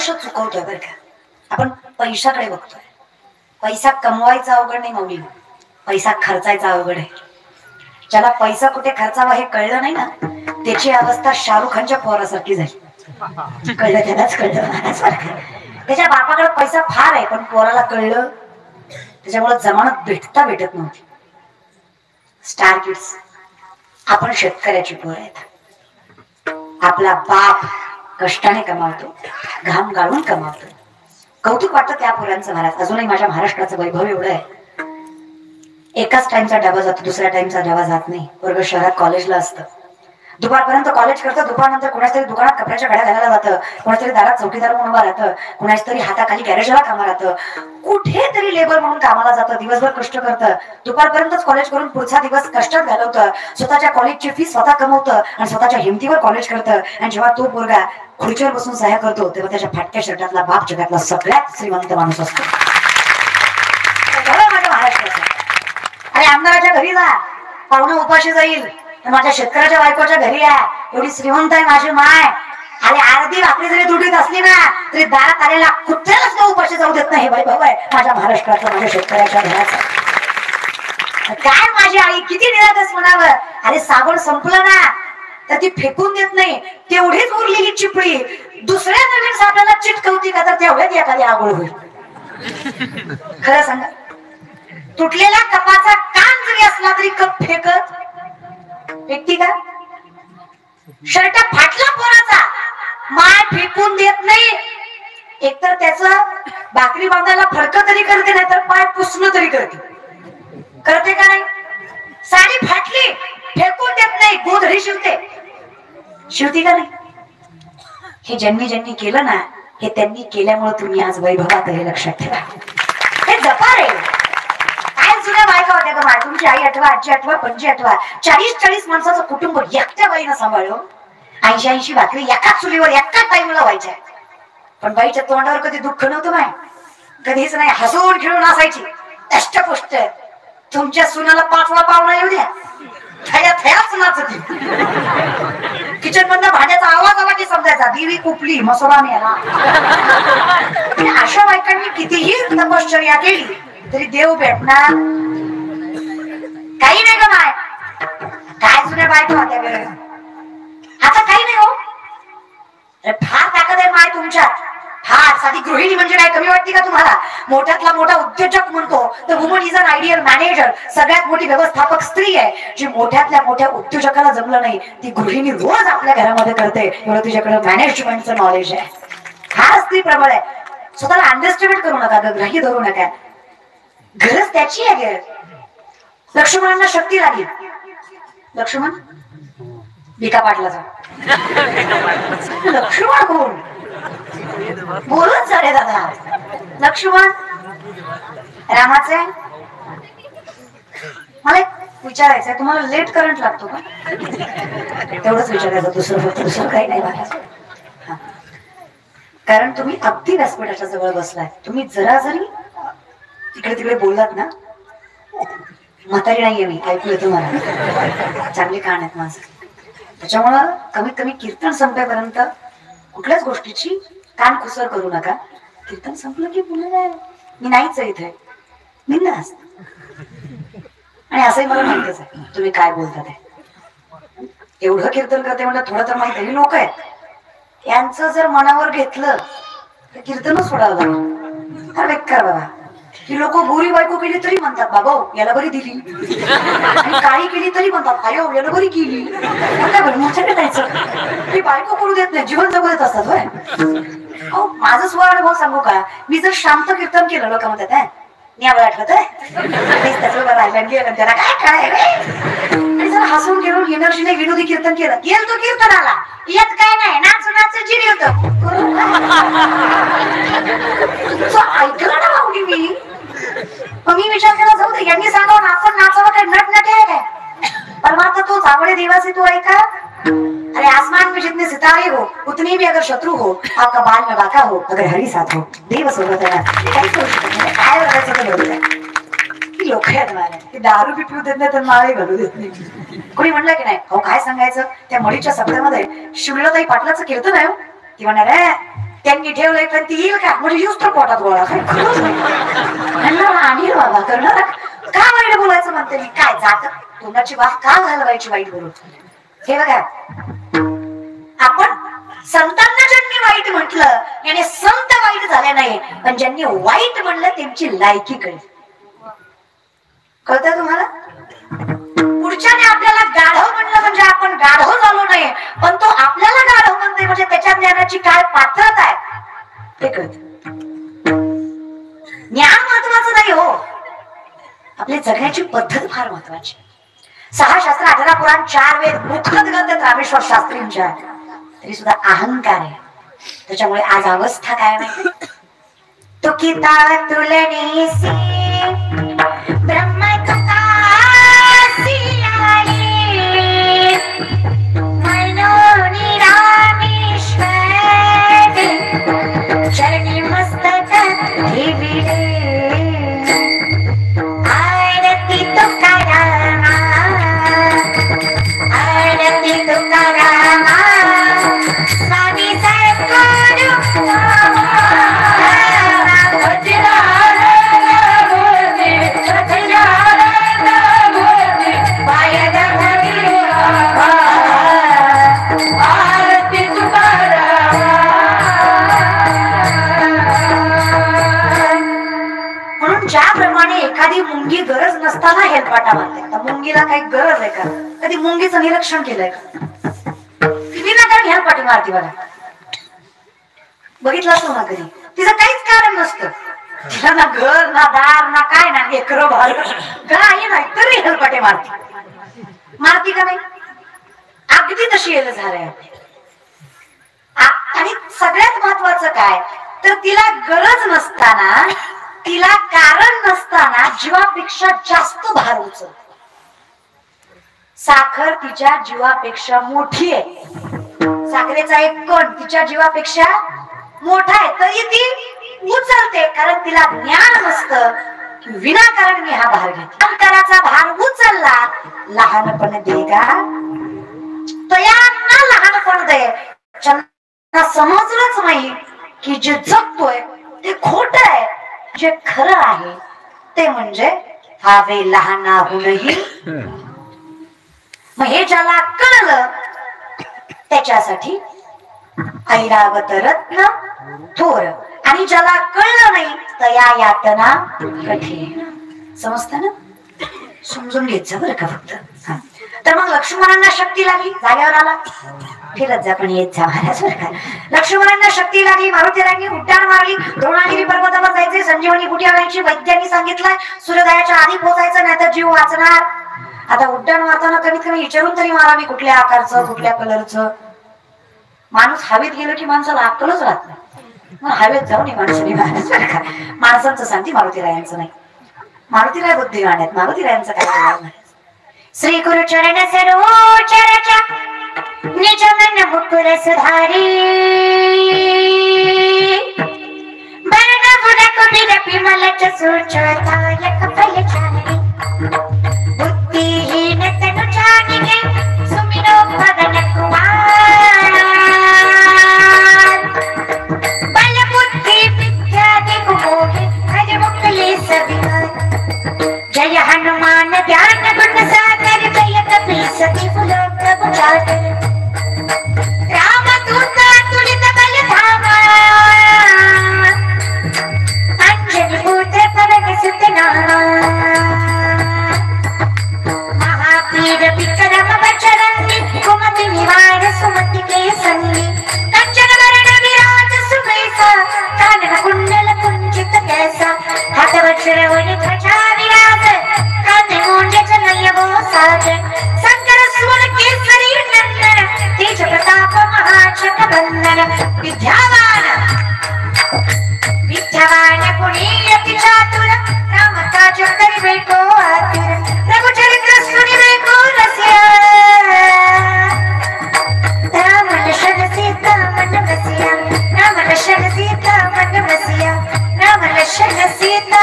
आदर्श चुकवतोय बरं का. आपण पैशाकडे बघतोय. पैसा कमवायचा अवघड नाही माऊली, पैसा खर्चायचा अवघड आहे. ज्याला पैसा कुठे खर्चावा हे कळलं नाही ना, त्याची अवस्था शाहरुख खानच्या पोरासारखी झाली. कळलं त्यालाच कळलं महाराजसारखं. त्याच्या बापाकडे पैसा फार आहे, पण पोराला कळलं, त्याच्यामुळे जमानत भेटत नव्हती. स्टार किड्स, आपण शेतकऱ्याची पोर आहेत. आपला बाप कष्टाने कमावतो, घाम गाळून कमावतो. कौतुक वाटतं त्या पोरांचं महाराज. अजूनही माझ्या महाराष्ट्राचं वैभव एवढं आहे, एकाच टाइमचा डबा जातो, दुसऱ्या टाइमचा डबा जात नाही. वर्ग शहरात कॉलेजला असतं, दुपारपर्यंत कॉलेज करतं, दुपारनंतर कोणाच तरी दुकानात कपड्याच्या घड्या घालायला जातं, कोणातरी दारात चौकीदार म्हणून उभा राहतं, कोणाच तरी हाताखाली गॅरेजला कामा राहतं, कुठेतरी लेबर म्हणून कामाला जातं, दिवसभर कष्ट करतं, दुपारपर्यंतच कॉलेज करून पुढचा दिवस कष्टात घालवतं, स्वतःच्या कॉलेजची फी स्वतः कमवतं आणि स्वतःच्या हिमतीवर कॉलेज करतं. आणि जेव्हा तो पोरगा खुर्चीवर बसून सह्या करतो, तेव्हा त्याच्या फाटक्या शर्टातला बाप जगातला सगळ्यात श्रीमंत माणूस असतो. माझ्या महाराष्ट्राचा. आणि आमदाराच्या घरी जा, पाहुणं उपाशी जाईल, माझ्या शेतकऱ्याच्या बायकोच्या घरी आहे, एवढी श्रीमंत आहे माझी माय, आणि अर्धी भाकरी जरी तुटीत असली ना तरी दारात आलेला कुठल्याच न उपाशी जाऊ देत नाही. वैभव आहे माझ्या महाराष्ट्राचं, माझ्या शेतकऱ्याच्या घराचं. काय माझी आई किती निरागस म्हणावं. अरे साबण संपलं ना तर ती फेकून देत नाही, तेवढीच उरलेली चिपळी दुसऱ्या नवीन साबणाला चिटकवती का, तर तेवढ्यात एखादी आगोळ होईल. खरं सांगा, तुटलेल्या कपाचा कान जरी असला तरी कप फेकत फेकती का? शर्ट फाटला पोराचा, माय फेकून देत नाही. एकतर त्याचं भाकरी बांधायला फडकं तरी करते, नाही तर पाय पुसणं तरी करते का नाही? साडी फाटली फेकून देत नाही, गोधडी शिवती का नाही? हे ज्यांनी केलं ना, हे त्यांनी केल्यामुळे तुम्ही आज वैभवात हे लक्षात ठेवा. हे जपा रे. काय जुन्या बायका होत्या का, तुमची आई आठवा, आजी आठवा, पणजी आठवा, 40 माणसाचं कुटुंब एकट्या बाईनं सांभाळलं. 80 भाकरी एकाच चुलीवर एकाच टाईमला व्हायच्या. पण बाईच्या तोंडावर कधी दुःख नव्हतं माय, कधीच नाही. हसून खेळून असायची. अष्टपुष्ट तुमच्या सुनाला 5वा पाहुणा येऊ द्या, थयाच नाचती. किचन मधनं भांड्याचा आवाज आला की समजायचा देवी कुपली, मसोबा मेला. अशा बायकांनी कितीही तपश्चर्या केली तरी देव भेटणार काही नाही का माय. काय जुन्या बायका होत्या ग, आता काही नाही हो. फार ताकद आहे माय तुमच्यात, फार. साधी गृहिणी म्हणजे काय कमी वाटते का तुम्हाला? मोठ्यातला मोठा उद्योजक म्हणतो तर woman is an ideal manager. सगळ्यात मोठी व्यवस्थापक स्त्री आहे. जी मोठ्यातल्या मोठ्या उद्योजकाला जमलं नाही, ती गृहिणी रोज आपल्या घरामध्ये करते. एवढं तुझ्याकडे मॅनेजमेंटचं नॉलेज आहे. फार स्त्री प्रबळ आहे. स्वतःला अंडरस्टिमेट करू नका, ग्राह्य धरू नका. गरज त्याची आहे. लक्ष्मणांना शक्ती लागली. लक्ष्मण भिका पाटलाचा लक्ष्मण कोण? बोलूच झाले दादा. लक्ष्मण रामाचे. मला एक विचारायचंय, तुम्हाला लेट करंट लागतो का? तेवढंच विचारायचं, दुसरं काही नाही मला. कारण तुम्ही अगदी व्यासपीठाच्या जवळ बसलाय. तुम्ही जरा जरी इकडे तिकडे बोललात ना, म्हातारी नाहीये मी, ऐकू येतं मला. चांगले कान आहेत माझं. त्याच्यामुळं कमीत कमी कीर्तन संपेपर्यंत कुठल्याच गोष्टीची कान खुसर करू नका. कीर्तन संपलं की पुन्हा मी नाहीच इथे, मी नसत. आणि असंही मला माहितच आहे तुम्ही काय बोलता ते. एवढं कीर्तन करते म्हणजे थोडं तर माहित आहे. लोक आहेत, यांचं जर मनावर घेतलं तर कीर्तनच सोडावं लागतं. हा बेकार बाबा. ही लोक गोरी बायको केली तरी म्हणतात बाबा याला बरी दिली, आणि काळी केली तरी म्हणतात आयो याला बरी केली. ही बायको करू देत नाही, जीवन जगू देत असतात. होय, माझं स्वअनुभव सांगू का? मी जर शांत कीर्तन केलं, लोक म्हणतात मी आवड आठवत त्याला काय काय रे. आणि जर हसून खेळून एनर्जीने विनोदी कीर्तन केलं, गेल तो कीर्तनाला येत काय नाही, नाच नाच जिरी होत. ऐकलं ना भाऊनी मी. मग मी विचार केला, जाऊ दे यांनी सांगावं ना, आपण नाचावं काय, नट नट आहे काय. परमात्मा तो जावड़े देवासी तो ऐका. अरे आसमान में जितने सितारे हो उतने भी अगर शत्रु हो, आपका बाल में बाका हो, अगर हरी साथ हो, देव सोबत आहे ना. काय बघायचं लोक आहेत मला, की दारू बी पिऊ देत नाही तर माळे घालू देत नाही. कोणी म्हणलं की नाही, अहो काय सांगायचं, त्या मळीच्या सप्त्यामध्ये शिवलताई पाटलाचं कीर्तन आहे. ती म्हणणार त्यांनी ठेवलंय पण ती येईल का म्हणजे युस्त पोटात गोळा आणील बाबा करणार का वाईट बोलायचं म्हणते मी काय जात तोंडाची वाफ का घालवायची वाईट बोलून हे बघा आपण संतांना ज्यांनी वाईट म्हटलं याने संत वाईट झाले नाही पण ज्यांनी वाईट म्हणलं त्यांची लायकी कळली कळतं तुम्हाला पुढच्याने आपल्याला गाढव म्हणलं म्हणजे आपण गाढव झालो नाही पण तो आपल्याला गाढव म्हणते म्हणजे त्याच्या ज्ञानाची काय पात्रता आहे ते कळत ज्ञान महत्वाचं नाही हो आपली जगण्याची पद्धत फार महत्वाची 6 शास्त्र 18 पुराण 4 वेद मुखद ग्रंथ रामेश्वर शास्त्रींच्या तरी सुद्धा अहंकार आहे त्याच्यामुळे आज अवस्था काय माहिती तो किता तुलनी ब्रह्म चरणी मस्तक आरती तुकारामा आरती तुकारामा स्वामी सद्गुरु ज्याप्रमाणे एखादी मुंगी गरज नसताना हेलपाटा मारते मुंगीला काही गरज आहे का कधी मुंगीचं निरीक्षण केलंय का विनाकारण हेलपाटी मारते बघा बघितलं असतो ना कधी तिचं काहीच कारण नसतं तिला ना घर ना दार ना काय ना लेकरं बाळ काही नाही तरी हेलपाटे मारती का नाही अगदी तशी येल झालंय आणि सगळ्यात महत्वाचं काय तर तिला गरज नसताना तिला कारण नसताना जीवापेक्षा जास्त भार उचल साखर तिच्या जीवापेक्षा मोठी आहे साखरेचा एक कण तिच्या जीवापेक्षा मोठा आहे तरी ती उचलते कारण तिला ज्ञान नसतं विनाकारण मी हा भार घेतला अहंकाराचा भार उचलला लहानपण देगा तयांना लहानपण दे ज्यांना समजलंच नाही की जे जगतोय ते खोट आहे जे खरं आहे ते म्हणजे हावे लहानाहूनही मग हे ज्याला कळलं त्याच्यासाठी ऐरावत रत्न थोर आणि ज्याला कळलं नाही तया यातना कठीण समजतं ना समजून घेत जा बरं का फक्त तर मग लक्ष्मणांना शक्ती लागली जाग्यावर आला फिरत जा पण येत जा महाराज बरं का लक्ष्मणांना शक्ती लागली मारुतीरांनी उड्डाण मारली द्रोणागिरी पर्वतावर जायचे संजीवनी बुटी आणायची वैद्यांनी सांगितलंय सूर्योदयाच्या आधी पोहोचायचं नाही तर जीव वाचणार आता उड्डाण मारताना कमीत कमी विचारून तरी मारा मी कुठल्या आकारचं कुठल्या कलरचं माणूस हवेत गेलो की माणसाला अक्कलच राहत नाही मग हवेत जाऊन माणसाने महाराज बरं का माणसांचं सांगते मारुतीरायांचं नाही मारुतीराय बुद्धिमान आहेत मारुतीरायांचं काय बोलणार श्री गुरु चरण सरोचरचा निज मन मुकुर सुधारी बरन बुडक बिरपि मलच सूचतायक फल चारि बुद्धिहीन तनु जानिगे सुमिरो भगन कुमार बल बुद्धि विद्या दिगुमोहि हरि मुकुले सविकार जय हनुमान ज्ञान गुण सागर जय कपीस तिहु लोक विचार राम दूत तुलित बल धामा अंजनी पुत्र पवन सुत नामा महावीर विक्रम बजरंगी कुमति निवार सुमति के संगी कंचन वरण विराज सुबेसा कानन कुंडल कुंचित कैसा हाथ वज्र और ध्वजा विराज कांधे मूंज जनेऊ वो साज शंकर सुवन केसरी नंदन तेज प्रताप महाजग बंदन विद्यावान गुणी अति चातुर राम काज करिबे को आतुर प्रभु चरित्र सुनिबे को रसिया राम लक्ष्मण सीता मन बसिया राम लक्ष्मण सीता मन बसिया राम लक्ष्मण सीता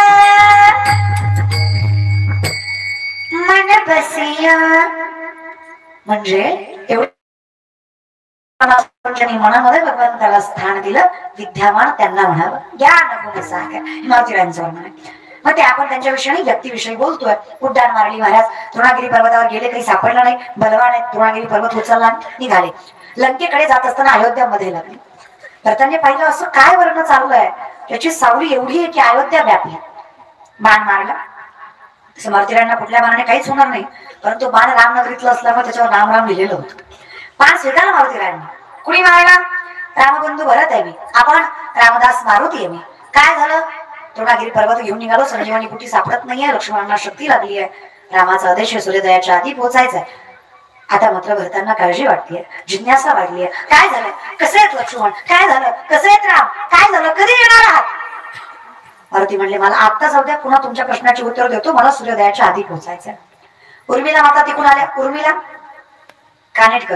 मन बसिया म्हणजे एवढं ज्यांनी मनामध्ये भगवंताला स्थान दिलं विद्यामान त्यांना म्हणावं ज्ञान गुण सागर मारुतीरायांचं वर्णन आहे. मग ते आपण त्यांच्याविषयी व्यक्तीविषयी बोलतोय. उड्डाण मारली महाराज, तृणागिरी पर्वतावर गेले, काही सापडलं नाही, बलवान आहे, तृणागिरी पर्वत उचलला, निघाले. लंकेकडे जात असताना अयोध्यामध्ये लागले. तर त्यांनी पाहिलं असं काय वर्ण चालू आहे, त्याची सावली एवढी आहे की अयोध्या व्यापली. बाण मारला, मारुतीरायांना कुठल्या बाणाने काहीच होणार नाही, परंतु बाण रामनगरीतलं असल्यामुळे त्याच्यावर राम राम लिहिलेलं होतं. बाण स्वीकारला मारुतीरायांनी. कुणी मारला? रामबंधू भरत आहे मी, आपण रामदास मारुती आहे मी. काय झालं? तृणागिरी पर्वत घेऊन निघालो, संजीवनी कुठे सापडत नाहीये, लक्ष्मणांना शक्ती लागली आहे, रामाचा आदेश सूर्योदयाच्या आधी पोहोचायचंय. आता मात्र भरतांना काळजी वाटतेय, जिज्ञासा वाढलीय. काय झालं? कसे आहेत लक्ष्मण? काय झालं? कसे आहेत राम? काय झालं? कधी येणार आहात? मारुती म्हणले मला आत्ता जाऊ द्या, पुन्हा तुमच्या प्रश्नाची उत्तर देतो, मला सूर्योदयाच्या आधी पोहोचायचंय. उर्मिला माता तिकून आल्या. उर्मिला कानेटकर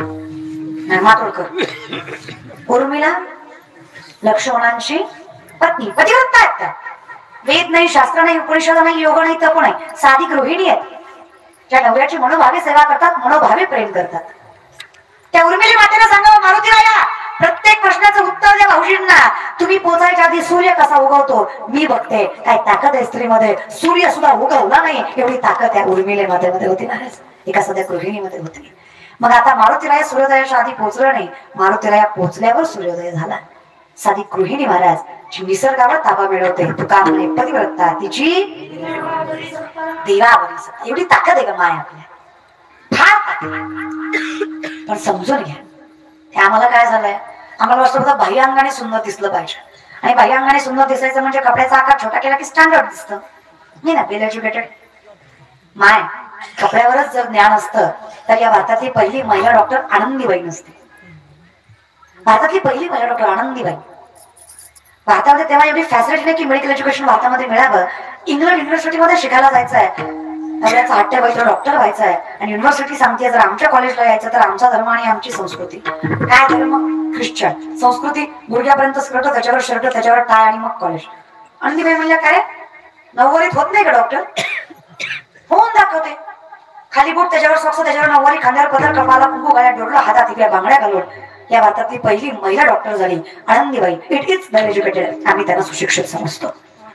मातोडकर. उर्मिला लक्ष्मणांची पत्नी, पतिव्रता आहेत त्या. वेद नाही, शास्त्र नाही, उपनिषद नाही, योग नाही, तप नाही, साधी गृहिणी आहेत. त्या नवऱ्याची मनोभावे सेवा करतात, मनोभावे प्रेम करतात. त्या उर्मिली मातेला सांगावं मारुतीराया प्रत्येक प्रश्नाचं उत्तर द्या भाऊजींना. तुम्ही पोचायच्या आधी सूर्य कसा उगवतो मी बघते. काय ताकद आहे स्त्रीमध्ये, सूर्य सुद्धा उगवला नाही एवढी ताकद त्या उर्मिले मातेमध्ये होती ना, एका सध्या गृहिणीमध्ये होती. मग आता मारुतीराया सूर्योदयाच्या आधी पोहोचलं नाही, मारुतीराया पोहोचल्यावर सूर्योदय झाला. साधी गृहिणी महाराज जी निसर्गावर ताबा मिळवते, तुका म्हणे पतिव्रता तिची देवावरी सत्ता. एवढी ताकद आहे का माय आपल्या, फार ताकद. पण समजून घ्या, ते आम्हाला काय झालंय, आम्हाला वाटतं होतं बाह्य अंगाने सुंदर दिसलं पाहिजे, आणि बाह्य अंगाने सुंदर दिसायचं म्हणजे कपड्याचा आकार छोटा केला की स्टँडर्ड दिसतं. नाही ना, वेल एज्युकेटेड माय कपड्यावरच जर ज्ञान असतं तर या भारतातली पहिली महिला डॉक्टर आनंदीबाई नसते. भारतातली पहिली महिला डॉक्टर आनंदीबाई. भारतामध्ये तेव्हा एवढी फॅसिलिटी नाही की मेडिकल एज्युकेशन भारतामध्ये मिळावं. इंग्लंड युनिव्हर्सिटीमध्ये शिकायला जायचं आहे, नवऱ्याचा हट्ट व्हायचं, डॉक्टर व्हायचं आहे, आणि युनिव्हर्सिटी सांगते जर आमच्या कॉलेजला यायचं तर आमचा धर्म आणि आमची संस्कृती. काय धर्म? ख्रिश्चन संस्कृती. गुडघ्यापर्यंत स्कर्ट, त्याच्यावर शर्ट, त्याच्यावर टाय, आणि मग कॉलेज. आनंदीबाई म्हणल्या काय नऊवारीत होत नाही का डॉक्टर? होऊन दाखवते. खाली बोट, त्याच्यावर सॉक्स, त्याच्यावर नऊवारी, खांद्यावर पदर, कपाला कुंकू घाल्या, डोरला हातात इकडे बांगड्या घालून या भारतातली पहिली महिला डॉक्टर झाली Anandibai. It is well educated. आम्ही त्यांना सुशिक्षित समजतो.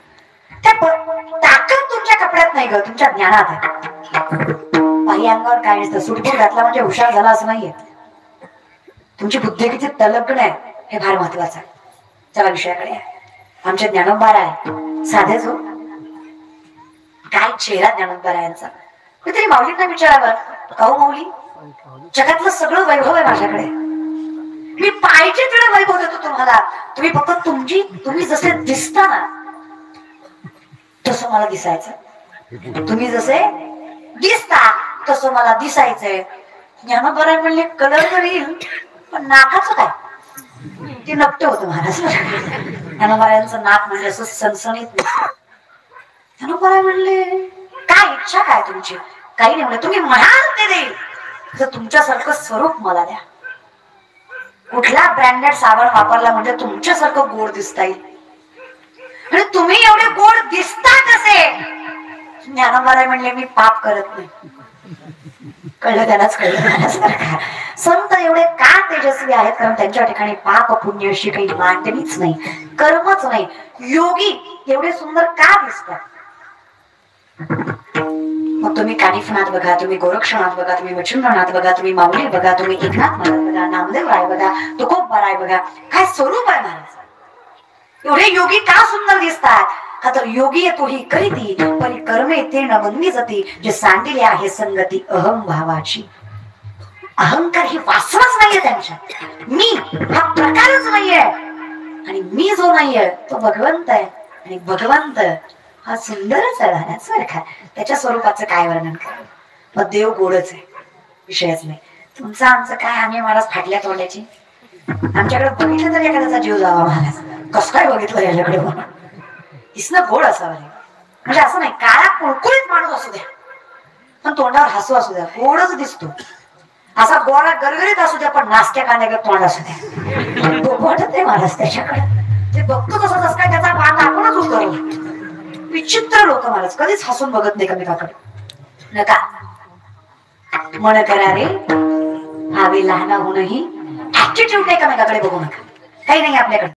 ताकद तुमच्या कपड्यात नाही ग, तुमच्या ज्ञानात आहे. बाह्य अंगावर काय नसतं, सुटबूट घातला म्हणजे हुशार झाला असं नाहीये. तुमची बुद्धी किती तलग्न आहे हे फार महत्वाचं आहे. चला विषयाकडे. आमचे ज्ञानोबा आहे साधेच हो, काय चेहरा ज्ञानोबा यांचा. कुठेतरी माऊलींना विचारावं, अहो माऊली जगातलं सगळं वैभव आहे माझ्याकडे, मी पाहिजे तेवढं वैभव देतो तुम्हाला, तुम्ही फक्त तुम्ही जसे दिसता ना तसं मला दिसायचं, तुम्ही जसे दिसता तसं मला दिसायचंय. ज्ञानोबा म्हणले कलर तर येईल पण नाकाचं काय, ते नकटे होतं महाराज. ज्ञानोबारायांचं नाक म्हणजे असं सणसणीत. ज्ञानोबा म्हणले काय इच्छा काय तुमची? काही नाही म्हणले, तुम्ही म्हणाल ते देईल, तर तुमच्यासारखं स्वरूप मला द्या. कुठला ब्रँडेड साबण वापरला म्हणजे तुमच्यासारखं गोड दिसता येईल, आणि तुम्ही एवढे गोड दिसता कसे? ज्ञानोबा म्हणले मी पाप करत नाही. कळलं त्यालाच कळलं. संत एवढे का तेजस्वी आहेत? कारण त्यांच्या ठिकाणी पाप पुण्य अशी काही मांडणीच नाही, कर्मच नाही. योगी एवढे सुंदर का दिसतात? मग तुम्ही कानिफनाथ बघा, तुम्ही गोरक्षनाथ बघा, तुम्ही मच्छिंद्रनाथ बघा, तुम्ही माऊली बघा, तुम्ही एकनाथ महाराज बघा, नामदेव राय बघा, तुकोबा राय बघा, काय स्वरूप आहे महाराज. एवढे योगी का सुंदर दिसतात? का तर योगी येतो ही करीती परी कर्मे ते न बंदी जाती, जे सांडिले आहे संगती अहम भावाची. अहंकार ही वासनाच नाहीये त्यांच्यात, मी हा प्रकारच नाहीये, आणि मी जो नाहीये तो भगवंत आहे, आणि भगवंत हा सुंदरच आहे राहण्यासारखा. त्याच्या स्वरूपाचं काय वर्णन करू? मग देव गोडच आहे, विषयच नाही. तुमचं आमचं काय, आम्ही महाराज फाटल्या तोंड्याची. आमच्याकडे बघितलं तर एखाद्याचा जीव जावा महाराज, कसं काय बघितलं याच्याकडे म्हणून. इसनं गोड असावं, म्हणजे असं नाही काळा कुळकुळीत माणूस असू द्या पण तोंडावर हसू असू द्या, गोडच दिसतो. असा गोरा गरगरीत असू द्या पण नासक्या कांद्याकडे तोंड असू द्या, वाटत नाही महाराज त्याच्याकडे. ते बघतो तसंच काय त्याचा पान आपणच उतरवतो. विचित्र लोक महाराज कधीच हसून बघत नाही कमिकाकडे. नका मन करा रे, हवे लहान होऊनही ॲटिट्यूड एकमेकाकडे बघू नका, काही नाही आपल्याकडे.